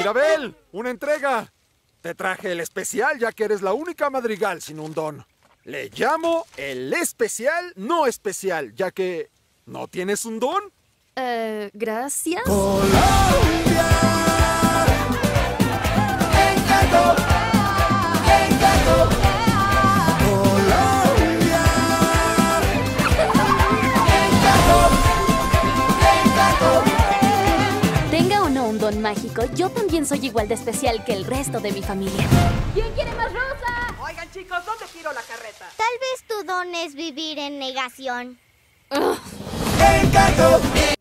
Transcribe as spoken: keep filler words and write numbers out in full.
Mirabel, una entrega. Te traje el especial ya que eres la única madrigal sin un don. Le llamo el especial no especial, ya que ¿no tienes un don? Eh, gracias. Colombia. Encanto. Encanto. Colombia. Encanto. Encanto. Tenga o no un don mágico, yo también soy igual de especial que el resto de mi familia. ¿Quién quiere más rosa? Oigan, chicos, ¿dónde tiro la carreta? Tal vez tu don es vivir en negación. Encanto.